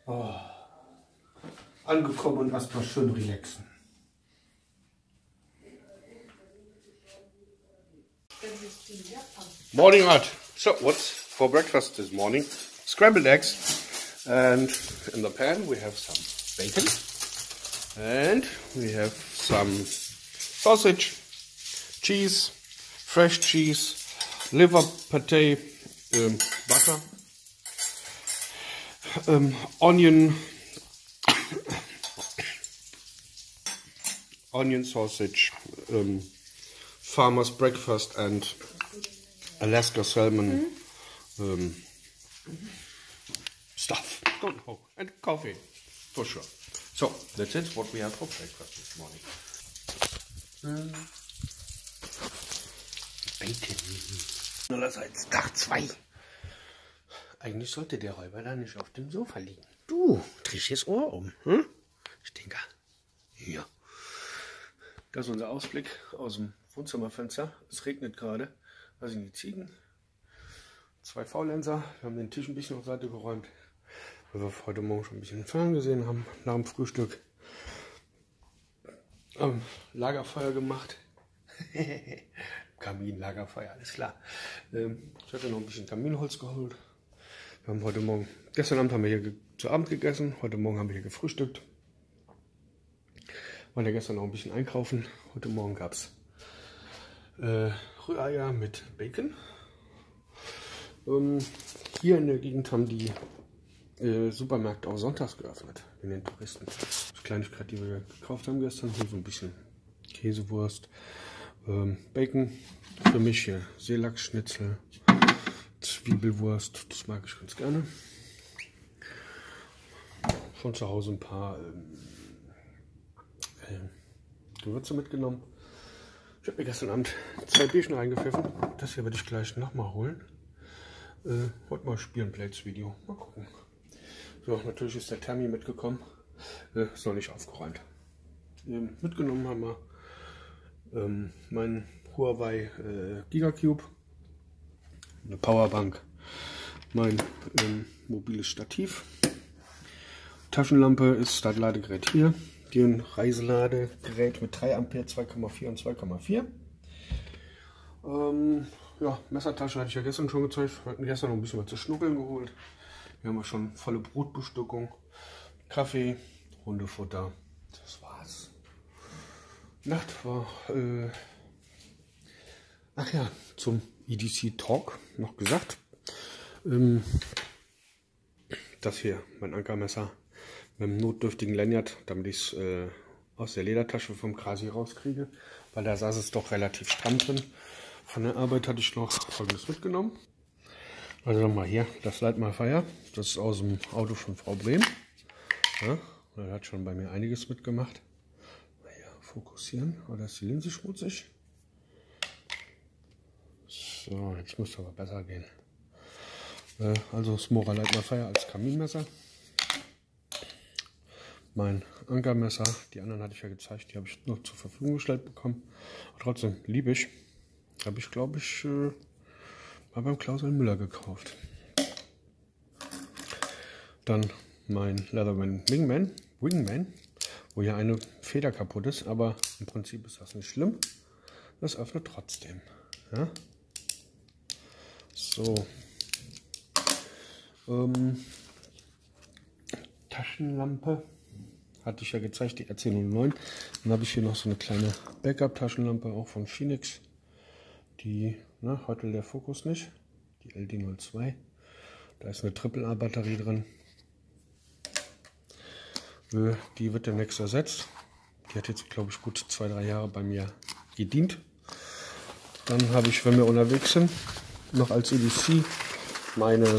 Oh. Angekommen und erstmal schön relaxen. Morning art. So what's for breakfast this morning? Scrambled eggs, and in the pan we have some bacon, and we have some sausage, cheese, fresh cheese, liver pate, butter, onion sausage, farmer's breakfast, and Alaska salmon stuff. Don't know. And coffee, for sure. So, that's it, what we have for breakfast this morning. Bacon. Allerseits Tag 2. Eigentlich sollte der Räuber da nicht auf dem Sofa liegen. Du, drehst das Ohr um. Hm? Stinker. Hier. Das ist unser Ausblick aus dem Wohnzimmerfenster. Es regnet gerade. Da sind die Ziegen. 2 Faulenzer. Wir haben den Tisch ein bisschen auf Seite geräumt, weil wir heute Morgen schon ein bisschen Fernsehen gesehen haben. Nach dem Frühstück Lagerfeuer gemacht. Kamin, Lagerfeuer, alles klar. Ich hatte noch ein bisschen Kaminholz geholt. Wir haben heute Morgen, gestern Abend haben wir hier zu Abend gegessen. Heute Morgen haben wir hier gefrühstückt. Waren ja gestern noch ein bisschen einkaufen. Heute Morgen gab es Rühreier mit Bacon. Hier in der Gegend haben die Supermärkte auch sonntags geöffnet, in den Touristen. Das Kleinigkeit, die wir gekauft haben gestern, hier so ein bisschen Käsewurst, Bacon, für mich hier Seelachsschnitzel, Zwiebelwurst, das mag ich ganz gerne. Von zu Hause ein paar Gewürze mitgenommen. Ich habe mir gestern Abend 2 Bierchen reingepfiffen. Das hier werde ich gleich nochmal holen. Heute mal spielen, Plates-Video. Mal gucken. So, natürlich ist der Thermi mitgekommen. Ist noch nicht aufgeräumt. Mitgenommen haben wir meinen Huawei Gigacube, eine Powerbank, mein mobiles Stativ, Taschenlampe ist das Ladegerät hier, ein Reiseladegerät mit 3 Ampere, 2,4 und 2,4. Ja, Messertasche hatte ich ja gestern schon gezeigt. Wir hatten gestern noch ein bisschen was zu schnuckeln geholt. Wir haben ja schon volle Brotbestückung, Kaffee, Hundefutter. Das war's. Nacht war, ach ja, zum EDC Talk noch gesagt. Das hier, mein Ankermesser mit dem notdürftigen Lanyard, damit ich es aus der Ledertasche vom Krasi rauskriege, weil da saß es doch relativ stramm drin. Von der Arbeit hatte ich noch Folgendes mitgenommen. Also nochmal hier, das Light My Fire. Das ist aus dem Auto von Frau Brehm. Ja, er hat schon bei mir einiges mitgemacht. Hier, fokussieren. Oder ist die Linse schmutzig? So, jetzt müsste aber besser gehen. Also Smora Light My Fire als Kaminmesser. Mein Ankermesser, die anderen hatte ich ja gezeigt, die habe ich noch zur Verfügung gestellt bekommen. Trotzdem liebe ich. Habe ich, glaube ich, mal beim Klaus Müller gekauft. Dann mein Leatherman Wingman, wo hier eine Feder kaputt ist, aber im Prinzip ist das nicht schlimm. Das öffnet trotzdem. Ja? So. Taschenlampe. Hatte ich ja gezeigt, die RC09. Dann habe ich hier noch so eine kleine Backup-Taschenlampe, auch von Phoenix. Die, heute der Fokus nicht. Die LD02. Da ist eine AAA-Batterie drin. Die wird demnächst ersetzt. Die hat jetzt, glaube ich, gut 2-3 Jahre bei mir gedient. Dann habe ich, wenn wir unterwegs sind, noch als EDC meine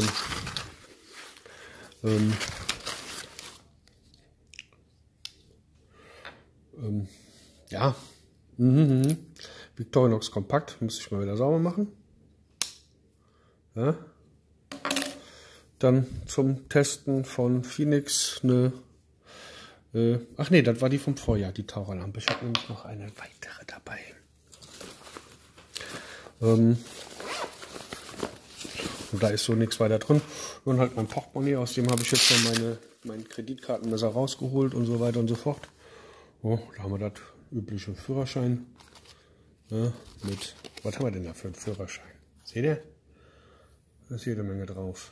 ja, Victorinox Kompakt, muss ich mal wieder sauber machen. Ja. Dann zum Testen von Phoenix eine, ach nee, das war die vom Vorjahr, die Taucherlampe. Ich habe nämlich noch eine weitere dabei. Und da ist so nichts weiter drin. Und halt mein Portemonnaie, aus dem habe ich jetzt noch mein Kreditkartenmesser rausgeholt und so weiter und so fort. Oh, da haben wir das übliche Führerschein. Ja, was haben wir denn da für einen Führerschein? Seht ihr? Da ist jede Menge drauf.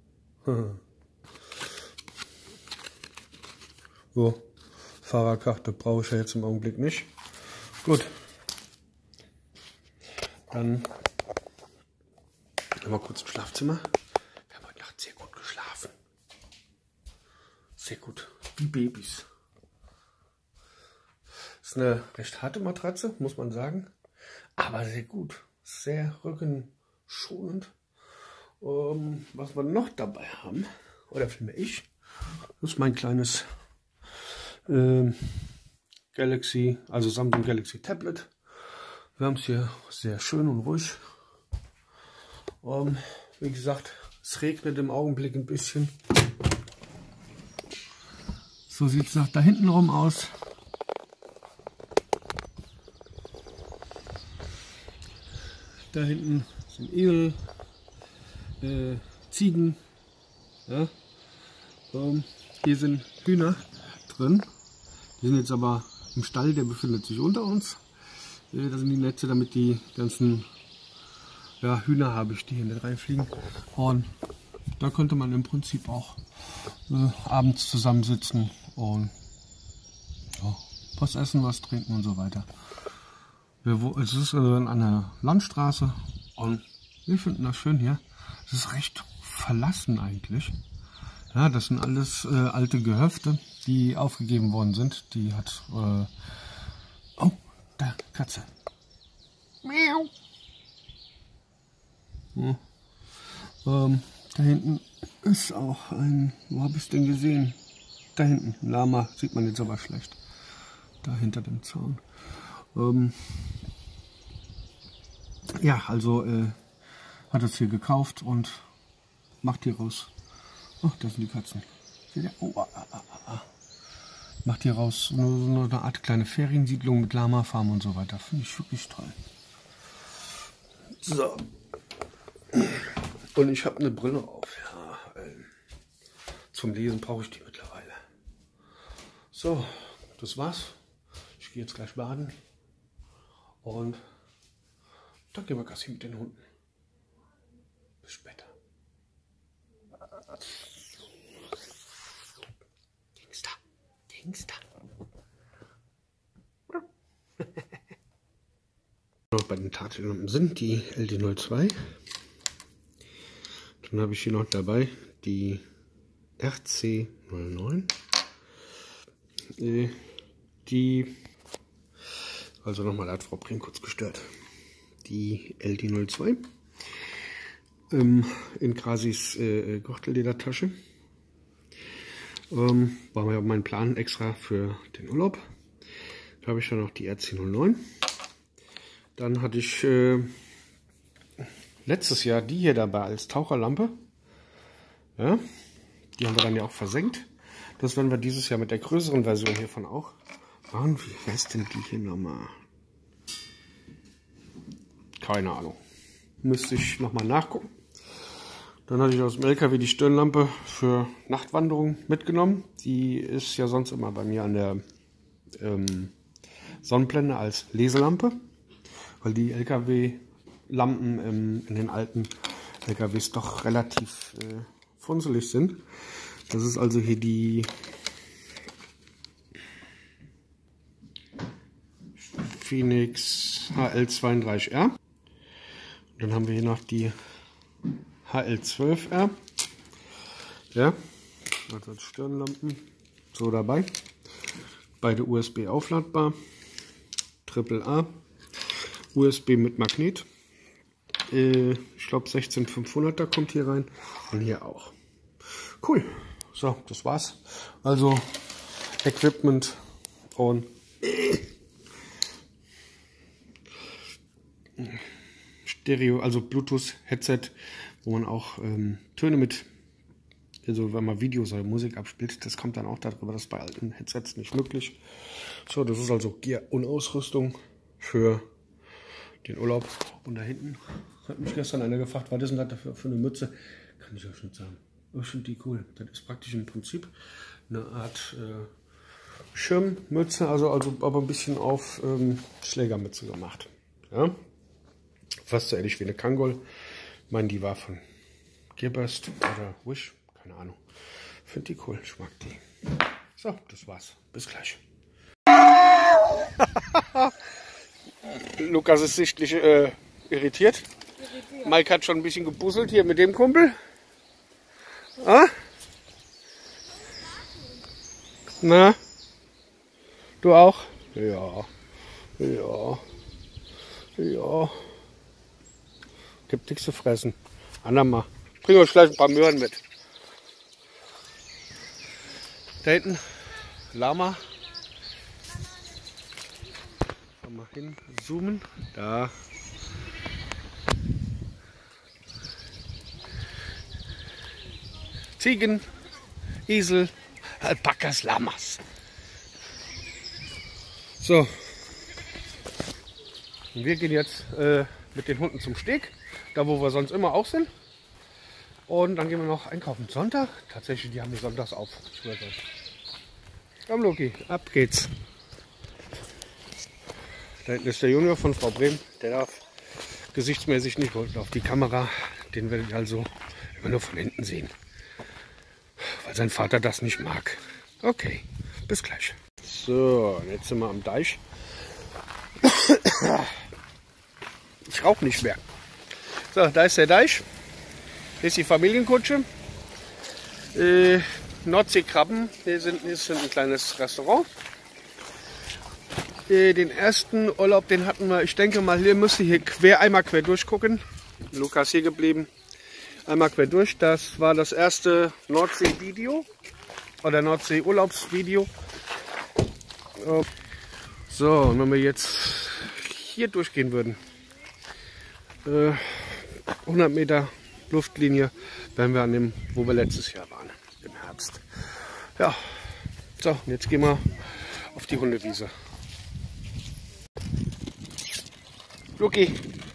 So, Fahrerkarte brauche ich ja jetzt im Augenblick nicht. Gut. Dann mal kurz im Schlafzimmer. Wir haben heute Nacht sehr gut geschlafen. Sehr gut. Wie Babys. Ist eine recht harte Matratze, muss man sagen. Aber sehr gut. Sehr rückenschonend. Was wir noch dabei haben, oder vielmehr ich, das ist mein kleines Galaxy, also Samsung Galaxy Tablet. Wir haben es hier sehr schön und ruhig. Wie gesagt, es regnet im Augenblick ein bisschen. So sieht es nach da hinten rum aus. Da hinten sind Igel, Ziegen. Ja. Hier sind Hühner drin. Die sind jetzt aber im Stall, der befindet sich unter uns. Da sind die Netze, damit die ganzen Hühner habe ich, die hier nicht reinfliegen. Und da könnte man im Prinzip auch abends zusammensitzen und was essen, was trinken und so weiter. Es ist an einer Landstraße und wir finden das schön hier. Es ist recht verlassen eigentlich. Ja, das sind alles alte Gehöfte, die aufgegeben worden sind. Die hat... oh, da, Katze. Miau. Ja. Da hinten ist auch ein... Wo habe ich es denn gesehen? Da hinten, ein Lama, sieht man jetzt aber schlecht. Da hinter dem Zaun. Ja, also hat es hier gekauft und macht hier raus. Oh, da sind die Katzen. Macht hier raus nur eine Art kleine Feriensiedlung mit Lama-Farm und so weiter. Finde ich wirklich toll. So. Und ich habe eine Brille auf. Ja, zum Lesen brauche ich die mittlerweile. So, das war's. Ich gehe jetzt gleich baden. Und dann gehen wir Gassi mit den Hunden. Bis später. Dingster. Noch bei den Tafellampen sind die LD02. Dann habe ich hier noch dabei die RC09. Also nochmal, da hat Frau Brink kurz gestört. Die LD02 in Krasis Gürtelledertasche. War ja mein Plan extra für den Urlaub. Da habe ich dann noch die RC09. Dann hatte ich letztes Jahr die hier dabei als Taucherlampe. Ja, die haben wir dann ja auch versenkt. Das werden wir dieses Jahr mit der größeren Version hiervon auch machen. Wie heißt denn die hier nochmal? Keine Ahnung. Müsste ich nochmal nachgucken. Dann hatte ich aus dem LKW die Stirnlampe für Nachtwanderung mitgenommen. Die ist ja sonst immer bei mir an der Sonnenblende als Leselampe. Weil die LKW-Lampen in den alten LKWs doch relativ funzelig sind. Das ist also hier die Phoenix HL32R. Dann haben wir hier noch die HL12R. Ja, also als Stirnlampen so dabei. Beide USB aufladbar. AAA. USB mit Magnet. Ich glaube 16500er kommt hier rein. Und hier auch. Cool. So, das war's. Also Equipment und Stereo, also Bluetooth-Headset, wo man auch Töne mit, also wenn man Videos oder Musik abspielt, das kommt dann auch darüber, das ist bei alten Headsets nicht möglich. So, das ist also Gear und Ausrüstung für den Urlaub. Und da hinten hat mich gestern einer gefragt, was ist denn das für eine Mütze? Kann ich euch nicht sagen. Ich finde die cool. Das ist praktisch im Prinzip eine Art Schirmmütze, also aber ein bisschen auf Schlägermütze gemacht. Ja? Fast so ähnlich wie eine Kangol. Ich meine, die war von Gearbest oder Wish, keine Ahnung. Finde die cool, ich mag die. So, das war's. Bis gleich. Lukas ist sichtlich irritiert. Mike hat schon ein bisschen gebusselt hier mit dem Kumpel. Ah? Na? Du auch? Ja. Ja. Ja. Gibt nichts zu fressen. Andermal. Bring euch gleich ein paar Möhren mit. Da hinten Lama. Mal hin zoomen. Da. Ziegen, Esel, Alpakas, Lamas. So. Und wir gehen jetzt mit den Hunden zum Steg. Da wo wir sonst immer auch sind. Und dann gehen wir noch einkaufen. Sonntag? Tatsächlich, die haben wir sonntags auf. Ich schwöre euch. Komm Loki, ab geht's. Da hinten ist der Junior von Frau Brehm. Der darf gesichtsmäßig nicht auf die Kamera. Den werdet ihr also immer nur von hinten sehen. Weil sein Vater das nicht mag. Okay, bis gleich. So, jetzt sind wir am Deich. Ich rauche nicht mehr. So, da ist der Deich. Hier ist die Familienkutsche. Nordseekrabben. Hier ist ein kleines Restaurant. Den ersten Urlaub, den hatten wir, ich denke mal, hier müsste hier einmal quer durchgucken. Lukas hier geblieben. Einmal quer durch. Das war das erste Nordsee-Video. Oder Nordsee-Urlaubsvideo. So, und wenn wir jetzt hier durchgehen würden. 100 Meter Luftlinie wären wir an dem, wo wir letztes Jahr waren. Im Herbst. Ja. So, und jetzt gehen wir auf die Hundewiese. Luki,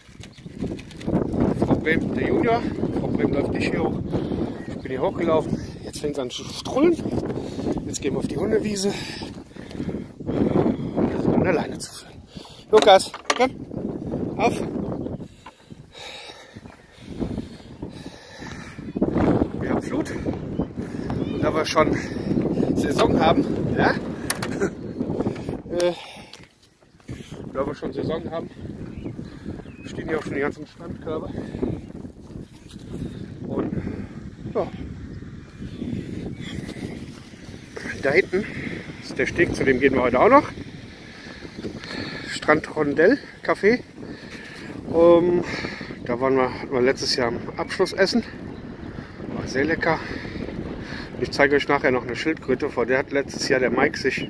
Frau Brehm, der Junior. Frau Brehm läuft nicht hier hoch. Ich bin hier hochgelaufen. Jetzt fängt es an zu strullen. Jetzt gehen wir auf die Hundewiese. Um das an der Leine zu führen. Lukas, komm, auf. Wir haben Flut. Und da wir schon Saison haben, ja? Da wir schon Saison haben, stehen hier auch schon die ganzen Strandkörbe. Und ja, da hinten ist der Steg, zu dem gehen wir heute auch noch. Strand Rondell Café. Da hatten wir letztes Jahr am Abschlussessen. War sehr lecker. Ich zeige euch nachher noch eine Schildkröte, vor der hat letztes Jahr der Mike sich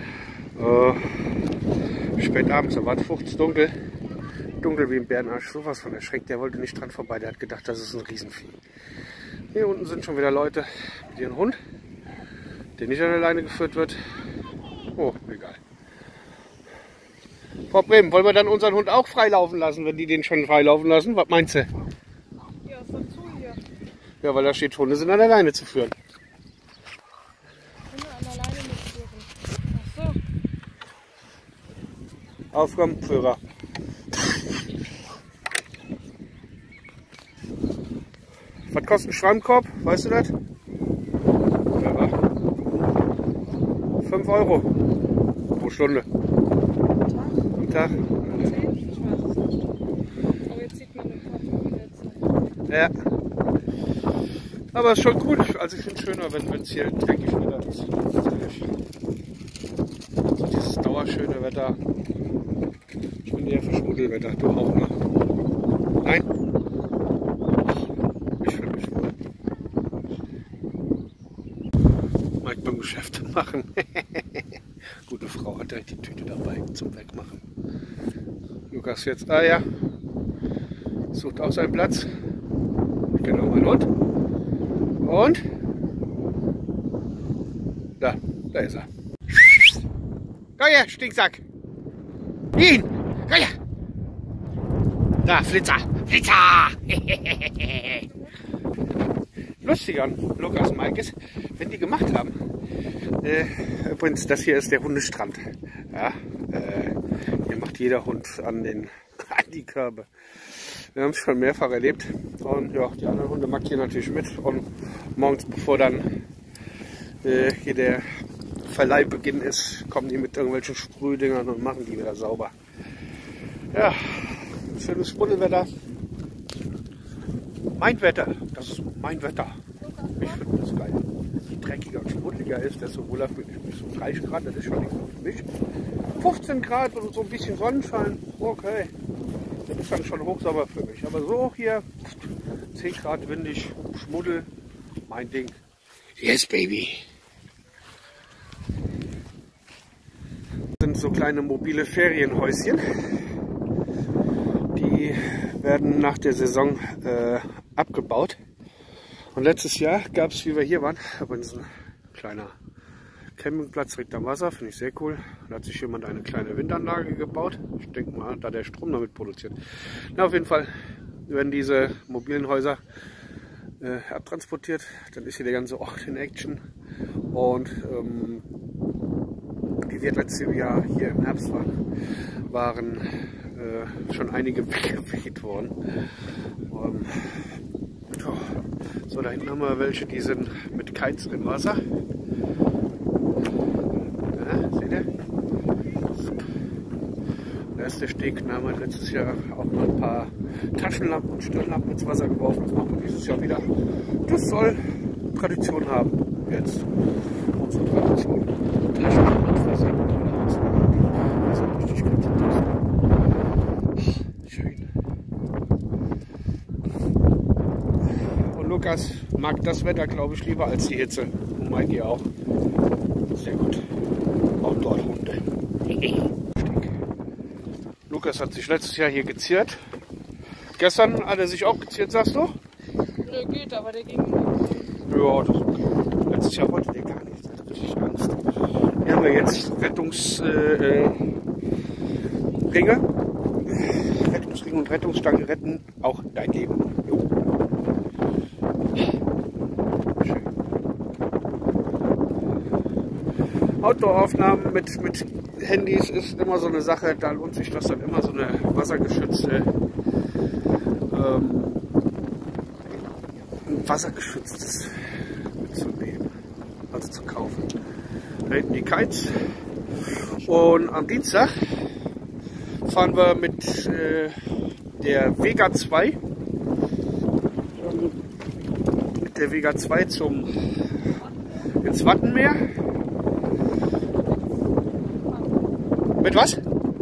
spät abends, da war es fuchsdunkel, dunkel wie ein Bärenarsch, sowas von erschreckt. Der wollte nicht dran vorbei, der hat gedacht, das ist ein Riesenvieh. Hier unten sind schon wieder Leute mit ihrem Hund, der nicht an der Leine geführt wird. Oh, egal. Frau Brehm, wollen wir dann unseren Hund auch freilaufen lassen, wenn die den schon freilaufen lassen? Was meinst du? Ja, ist dazu hier. Ja, weil da steht, Hunde sind an der Leine zu führen. Hunde an der Leine mitführen. Ach so. Aufkommen, Führer. Was kostet ein Schwammkorb? Weißt du das? 5 Euro pro Stunde. Am Tag? 10? Ich weiß es nicht. Aber jetzt sieht man den Karton in der Zeit. Ja. Aber es ist schon gut. Also ich finde es schöner, wenn es hier dreckig wieder ist. Also dieses dauerschöne Wetter. Ich bin eher für Schmuddelwetter. Du auch, ne? Nein? Ich fühle mich wohl. Mike beim Geschäft machen. Gute Frau hat direkt die Tüte dabei zum Wegmachen. Lukas jetzt, ja, sucht auch seinen Platz. Genau, mein Hund. Und? Da ist er. Komm her, Stinksack. Ihn! Komm her! Da, Flitzer! Flitzer! Lustig an Lukas und Mike ist, wenn die gemacht haben. Übrigens, das hier ist der Hundestrand. Ja, hier macht jeder Hund an die Körbe. Wir haben es schon mehrfach erlebt. Und ja, die anderen Hunde markieren natürlich mit. Und morgens, bevor dann hier der Verleihbeginn ist, kommen die mit irgendwelchen Sprühdingern und machen die wieder sauber. Ja, schönes Spuddelwetter. Mein Wetter, das ist mein Wetter. Ich finde das geil. Je dreckiger und schmuddeliger ist, desto wohler fühle ich mich. So 30 Grad, das ist schon nichts für mich. 15 Grad und so ein bisschen Sonnenschein, okay. Das ist dann schon hochsauber für mich. Aber so hier, 10 Grad windig, Schmuddel, mein Ding. Yes, baby. Das sind so kleine mobile Ferienhäuschen. Die werden nach der Saison abgebaut. Und letztes Jahr gab es, wie wir hier waren, übrigens ein kleiner Campingplatz direkt am Wasser, finde ich sehr cool. Da hat sich jemand eine kleine Windanlage gebaut. Ich denke mal, da der Strom damit produziert. Na, auf jeden Fall werden diese mobilen Häuser abtransportiert. Dann ist hier der ganze Ort in Action. Und wie wir letztes Jahr hier im Herbst waren schon einige weggeweht worden. So, da hinten haben wir welche, die sind mit Kites im Wasser. Ja, seht ihr? Da ist der Steg. Da haben wir letztes Jahr auch mal ein paar Taschenlampen und Stirnlampen ins Wasser geworfen. Das machen wir dieses Jahr wieder. Das soll Tradition haben. Jetzt unsere Tradition. Taschenlampen ins Wasser. Das ist richtig gut. Schön. Und Lukas mag das Wetter, glaube ich, lieber als die Hitze. Und Mike auch. Sehr gut. Auch dort Hunde. Lukas hat sich letztes Jahr hier geziert. Gestern hat er sich auch geziert, sagst du? Nö, geht, aber der ging nicht. Ja, das ist okay. Letztes Jahr wollte der gar nichts. Er hatte richtig Angst. Hier haben wir jetzt Rettungsringe. Rettungsringe und Rettungsstange retten auch dein Leben. Jo. Schön. Outdoor-Aufnahmen mit Handys ist immer so eine Sache, da lohnt sich das dann immer, so eine wassergeschütztes mitzunehmen, also zu kaufen. Da hinten die Kites. Und am Dienstag fahren wir mit der Vega 2 ins Wattenmeer. Mit was?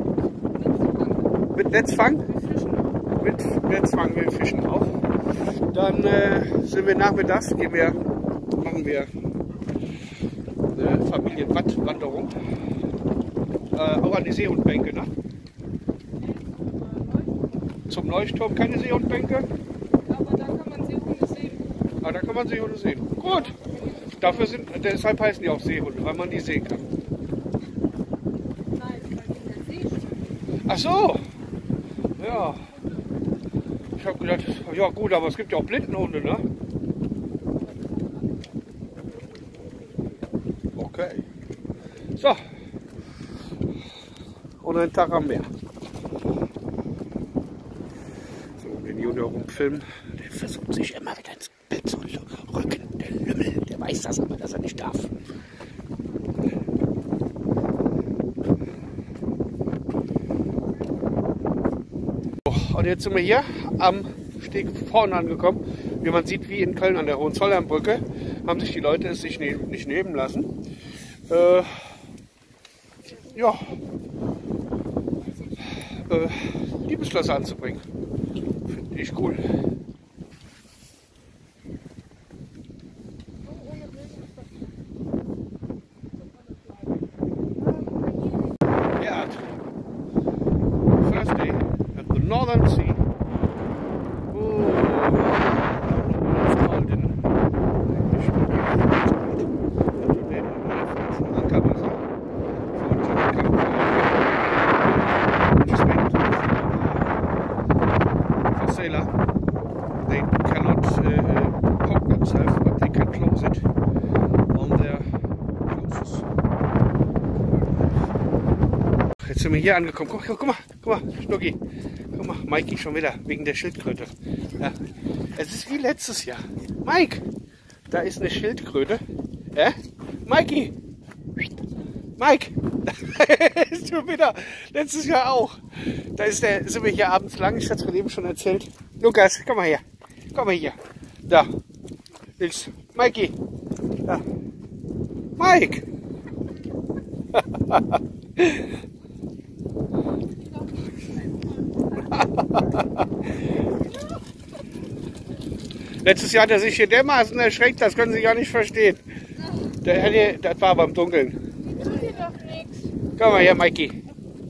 Mit Netzfang? Mit Netzfang, wir fischen auch. Dann sind wir nachmittags, machen wir eine Familienwanderung. Auch an die Seehundbänke, ne? Zum Leuchtturm keine Seehundbänke? Aber da kann man Seehunde sehen. Ah, da kann man Seehunde sehen. Gut. Deshalb heißen die auch Seehunde, weil man die sehen kann. Nein, weil die in der See stehen. Ach so. Ja. Ich habe gedacht, ja gut, aber es gibt ja auch Blindenhunde, ne? Okay. So. Und ein Tag am Meer. So, den Junior rumfilmen. Der versucht sich immer wieder ins Bild zu rücken. Der Lümmel, der weiß das aber, dass er nicht darf. Und jetzt sind wir hier am Steg vorne angekommen. Wie man sieht, wie in Köln an der Hohenzollernbrücke, haben sich die Leute es sich nicht nehmen lassen. Liebesschlösser anzubringen. Finde ich cool. Yeah. First day at the Northern Sea. Jetzt sind wir hier angekommen. Guck mal, Schnucki. Guck mal, Mikey schon wieder, wegen der Schildkröte. Ja. Es ist wie letztes Jahr. Mike, da ist eine Schildkröte. Ja? Mikey. Mike. Ist schon wieder. Letztes Jahr auch. Da sind wir hier abends lang. Ich hatte es mir eben schon erzählt. Lukas, komm mal her. Komm mal hier. Da. Nils. Mikey. Da. Mike. Letztes Jahr hat er sich hier dermaßen erschreckt, das können Sie gar nicht verstehen. Das war beim Dunkeln. Komm mal her, Mikey.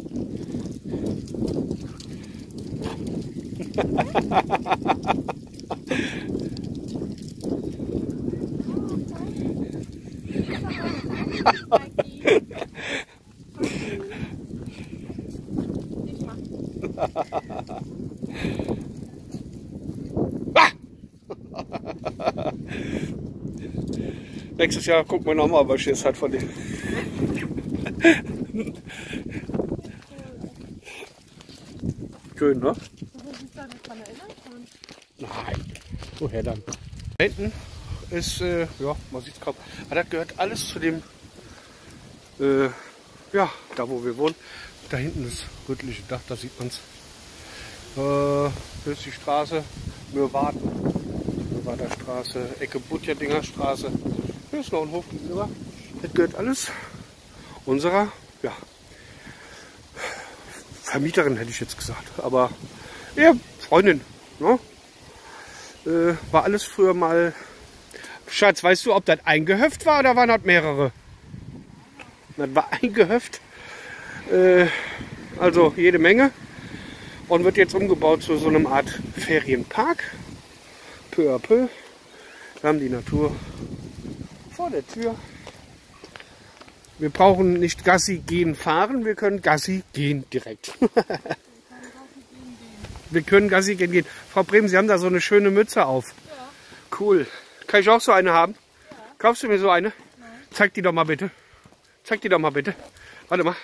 Nächstes Jahr gucken wir nochmal, ob er Schiss hat von dem. Schön, ne? Nein. Woher dann? Da hinten ist, ja, man sieht es kaum. Aber das gehört alles zu dem, ja, da wo wir wohnen. Da hinten das rötliche Dach, da sieht man es. Das ist die Straße, Mürwader Straße, Ecke Butjerdinger Straße. Hier ist noch ein Hof gegenüber. Das gehört alles unserer, ja, Vermieterin, hätte ich jetzt gesagt. Aber ja, Freundin. Ne? War alles früher mal. Schatz, weißt du, ob das ein Gehöft war oder waren das mehrere? Das war ein Gehöft. Also jede Menge. Und wird jetzt umgebaut zu so einem Art Ferienpark. Peu à peu. Wir haben die Natur vor der Tür. Wir brauchen nicht Gassi gehen fahren, wir können Gassi gehen direkt. Wir können Gassi gehen. Frau Brehm, Sie haben da so eine schöne Mütze auf. Ja. Cool. Kann ich auch so eine haben? Ja. Kaufst du mir so eine? Nein. Zeig die doch mal bitte. Zeig die doch mal bitte. Warte mal.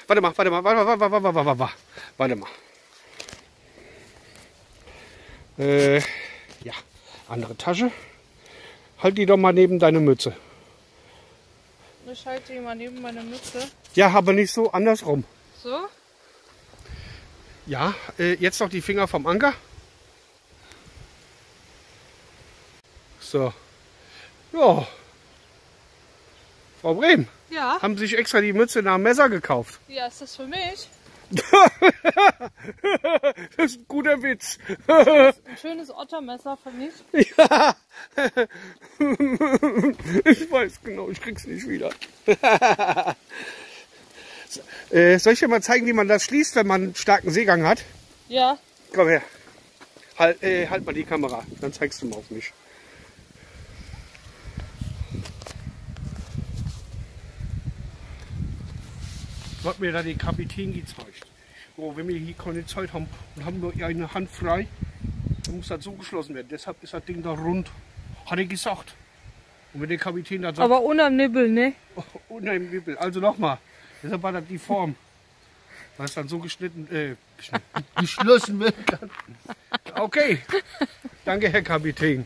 Ja, andere Tasche. Halt die doch mal neben deine Mütze. Ich halte die mal neben meine Mütze. Ja, aber nicht so, andersrum. So? Ja, jetzt noch die Finger vom Anker. So. Ja. Frau Brehm. Ja? Haben Sie sich extra die Mütze nach dem Messer gekauft? Ja, ist das für mich? Das ist ein guter Witz. Ein schönes Ottermesser für mich. Ja. Ich weiß genau, ich krieg's nicht wieder. Soll ich dir mal zeigen, wie man das schließt, wenn man einen starken Seegang hat? Ja. Komm her. Halt mal die Kamera, dann zeigst du mal auf mich. Hat mir da die Kapitän gezeigt. So, wenn wir hier keine Zeit haben und haben nur eine Hand frei, dann muss das so geschlossen werden. Deshalb ist das Ding da rund. Hat er gesagt. Und wenn der Kapitän da sagt. Aber ohne Nibbel, ne? Ohne Nibbel. Also nochmal. Deshalb war das die Form. Weil es dann so geschnitten, geschlossen werden kann. Okay. Danke, Herr Kapitän.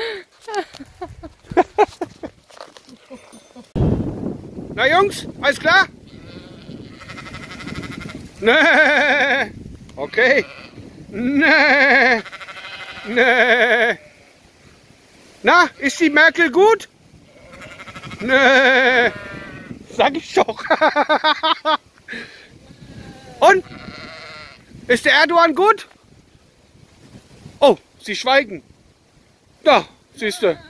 Na Jungs, alles klar? Nee. Okay. Nee. Nee. Na, ist die Merkel gut? Nee. Sag ich doch. Und? Ist der Erdogan gut? Oh, sie schweigen. Da, siehst du.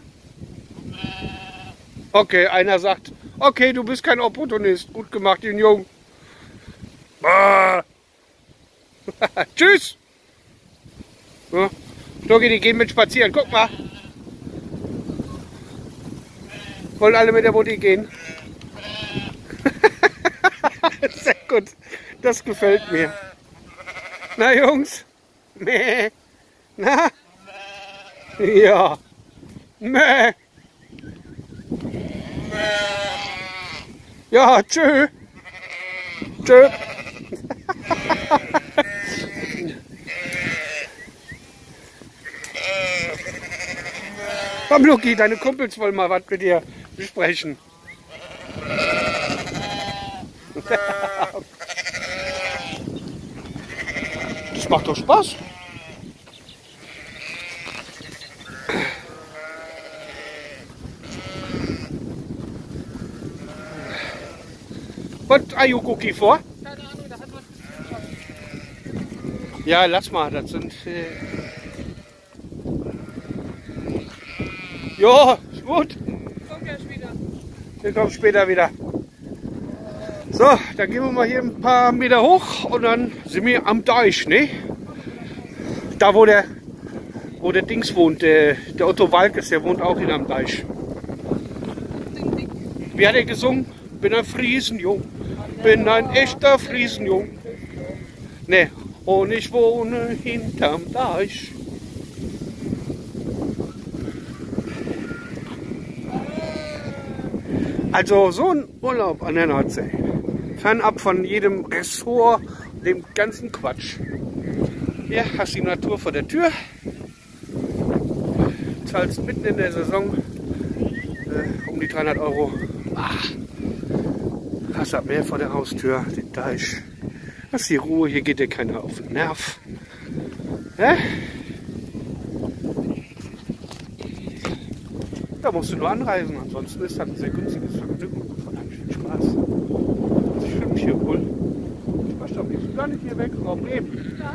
Okay, einer sagt, okay, du bist kein Opportunist. Gut gemacht, den Jungen. Tschüss. Ja. Schnucki, die gehen mit spazieren. Guck mal. Wollen alle mit der Mutti gehen. Sehr gut. Das gefällt mir. Na Jungs. Mäh. Na? Ja. Mäh. Ja, tschö. Tschö. Komm, Luki, deine Kumpels wollen mal was mit dir besprechen. Das macht doch Spaß. Was are you cookie vor? Keine Ahnung, da hat was. Ja, lass mal, das sind... Jo, ist gut. Kommt gleich wieder. Wir kommen später wieder. So, dann gehen wir mal hier ein paar Meter hoch und dann sind wir am Deich, ne? Da wo der Dings wohnt, der Otto Walkes, der wohnt auch in am Deich. Wie hat er gesungen? Bin ein Friesenjung, bin ein echter Friesenjung. Ne, und ich wohne hinterm Deich. Also so ein Urlaub an der Nordsee, fernab von jedem Ressort, dem ganzen Quatsch. Hier hast du die Natur vor der Tür, zahlst mitten in der Saison um die 300 €. Ach, hast das Meer vor der Haustür, den Deich. Hast die Ruhe, hier geht dir keiner auf den Nerv. Da musst du nur anreisen, ansonsten ist das ein sehr günstiges Vergnügen und von einem viel Spaß. Ich fühle mich hier wohl. Ich möchte am liebsten gar nicht hier weg, auf Bremen. Ja.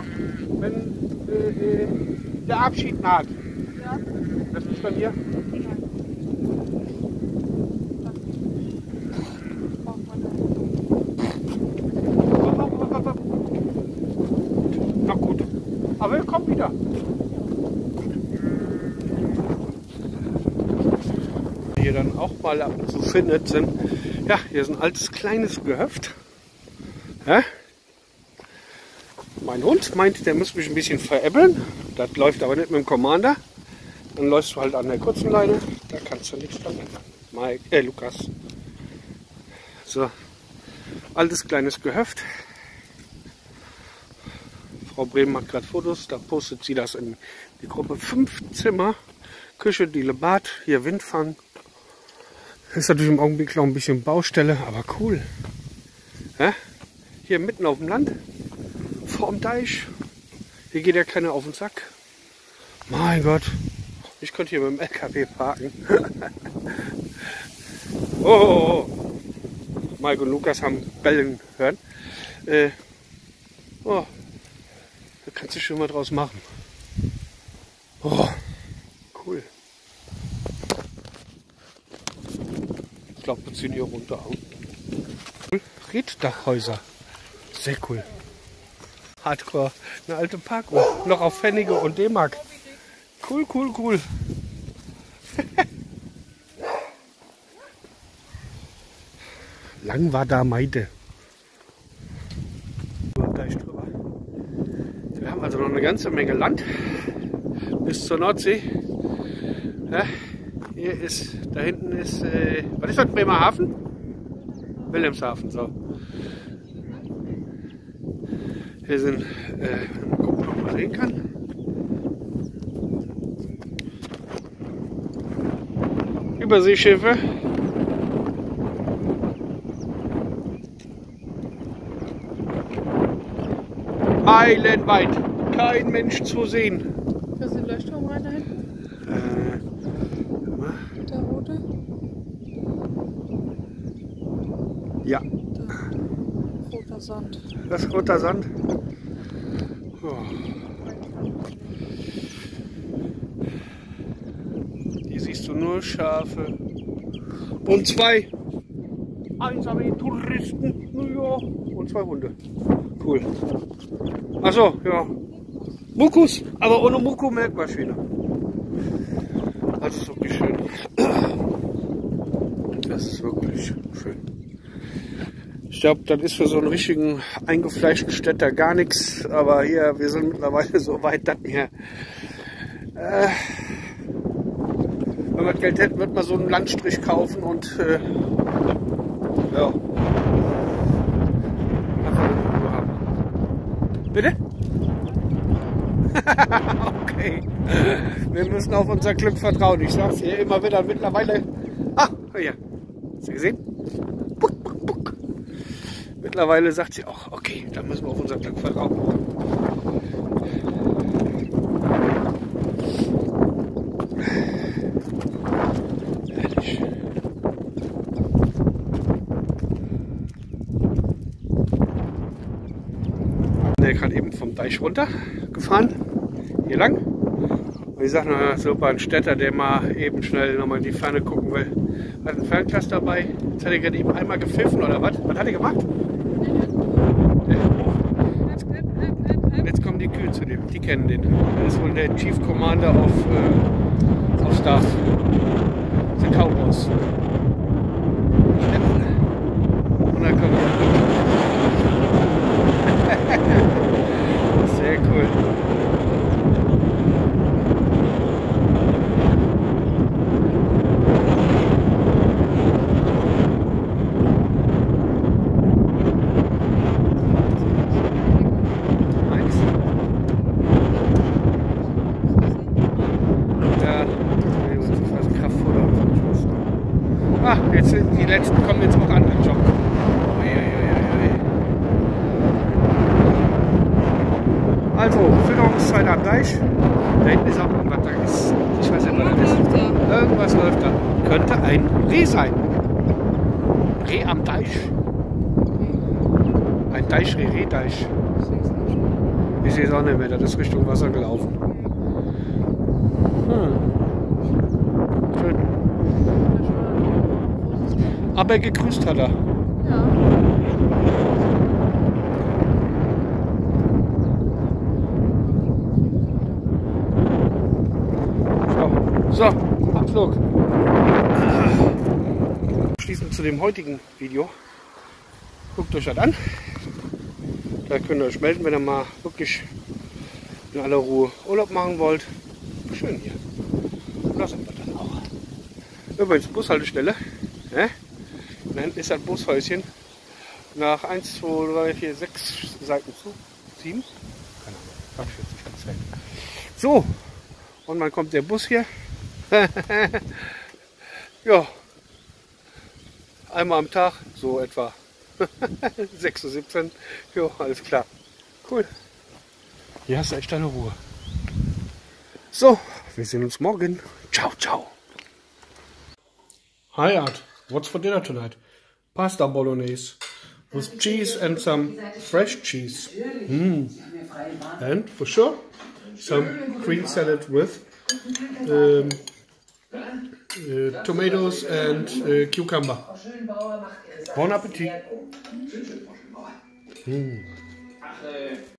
Wenn der Abschied naht. Ja. Das ist bei mir. Na gut. Aber er kommt wieder. Hier dann auch mal ab und zu findet, sind, ja, hier ist ein altes kleines Gehöft. Ja? Mein Hund meint, der muss mich ein bisschen veräppeln. Das läuft aber nicht mit dem Commander. Dann läufst du halt an der kurzen Leine. Da kannst du nichts dran ändern. Lukas. So, altes kleines Gehöft. Frau Brehm macht gerade Fotos. Da postet sie das in die Gruppe. 5 Zimmer, Küche, Diele, Bad, hier Windfang. Ist natürlich im Augenblick noch ein bisschen Baustelle, aber cool. Ja? Hier mitten auf dem Land, vorm Deich. Hier geht ja keiner auf den Sack. Mein Gott, ich könnte hier mit dem LKW parken. Oh. Mike und Lukas haben Bellen hören. Da kannst du schon mal draus machen. Oh, cool. Ich glaube, wir ziehen hier runter. Reddachhäuser. Sehr cool. Hardcore. Eine alte Parkuhr. Noch auf Pfennige und D-Mark. Cool. Lang war da Meide. Wir haben also noch eine ganze Menge Land bis zur Nordsee. Ja, hier ist, da hinten ist, was ist das, Bremerhaven? Wilhelmshaven, so. Hier sind, gucken, ob man sehen kann. Überseeschiffe. Meilenweit. Kein Mensch zu sehen. Da ist ein Leuchtturm rein da hinten. Der rote. Ja. Da. Roter Sand. Das ist roter Sand. Oh. Hier siehst du nur Schafe. Und 2 einsame Touristen. Ja. Und 2 Hunde. Cool. Achso, ja. Mukus, aber ohne Muku-Melkmaschine. Das ist wirklich schön. Das ist wirklich schön. Ich glaube, das ist für so einen richtigen eingefleischten Städter gar nichts. Aber hier, wir sind mittlerweile so weit, dass wir, wenn wir Geld hätten, wird man so einen Landstrich kaufen und ja. Bitte? Okay. Wir müssen auf unser Glück vertrauen. Ich sag's ihr immer wieder mittlerweile. Ah, hier. Hast du gesehen? Buck, buck, buck. Mittlerweile sagt sie auch, okay, da müssen wir auf unser Glück vertrauen. Ehrlich. Der gerade eben vom Deich runter gefahren, hier lang. Und ich sage, na super, ein Städter, der mal eben schnell nochmal in die Ferne gucken will. Hat ein Fernglas dabei. Jetzt hat er gerade eben einmal gepfiffen oder was? Was hat er gemacht? Jetzt kommen die Kühe zu dem, die kennen den. Das ist wohl der Chief Commander auf Staff. The Cowboys. Und dann kommt sehr cool. Ah, jetzt sind die letzten kommen jetzt auch an den Job. Also, Fütterungszeit am Deich. Da hinten ist auch irgendwas da. Ich weiß nicht, was das ist. Irgendwas läuft da. Könnte ein Reh sein. Reh am Deich. Ein Deichreh, Rehdeich. Ich sehe es auch nicht mehr, das ist Richtung Wasser gelaufen. Schön. Aber gegrüßt hat er. Ja. So, Abflug. Schließend zu dem heutigen Video. Guckt euch das an. Da könnt ihr euch melden, wenn ihr mal wirklich in aller Ruhe Urlaub machen wollt. Schön hier. Und da sind wir dann auch. Übrigens, Bushaltestelle. Da hinten ist das Bushäuschen. Nach 1, 2, 3, 4, 6 Seiten zu. 7? Keine Ahnung. Hab ich jetzt nicht gezählt. So. Und dann kommt der Bus hier. Ja. Einmal am Tag. So etwa. 6:17 Uhr. Jo, alles klar. Cool. Hier hast du echt deine Ruhe. So, wir sehen uns morgen. Ciao, ciao. Hi Art, what's for dinner tonight? Pasta bolognese with cheese and some fresh cheese. And for sure, some green salad with tomatoes and cucumber. Bon appetit.